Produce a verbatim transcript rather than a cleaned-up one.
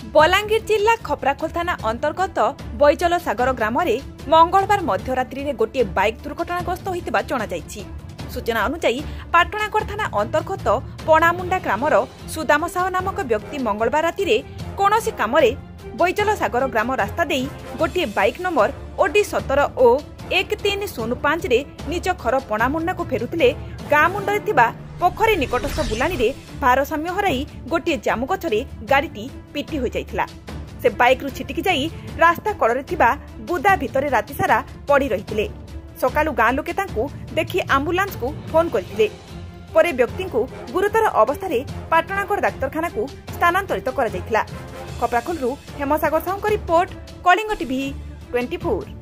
बलांगीर जिला खपराखोल थाना अंतर्गत बैचल सागर ग्राम में मंगलवार मध्यरात्रि में गोटे बाइक दुर्घटनाग्रस्त होता जणाई। सूचना अनुसार पाटणागढ़ थाना अंतर्गत पणामुंडा ग्रामर सुदाम साहू नामक व्यक्ति मंगलवार राति में कौन काम बैचल सागर ग्राम रास्ता दे गोटे बाइक नंबर ओडी सतर ओ एक तीन शून्य पांच रे निज घर पणामुंडा को फेरुले गाँ मुंडे पोखरी निकटस्थ बुलानी रे भारसाम्य हराई गोटे जामु गछरे गाड़ीटी पिटी हो जाइथिला। से बाइक रु छिटिकी जाई रास्ता कड़रे थिबा बुदा भितरे राति सारा पड़ी रहिथिले। सकालु गाँ लोके तांकु देखि आम्बुलांस को फोन करथिले। परे व्यक्ति को गुरुतर अवस्था रे पाटणागढ़ डाक्तरखाना को स्थानांतरित करा जाइथिला। खपराखोल रु हेमसागर साहू रिपोर्ट, कलिंग टीवी चौबीस।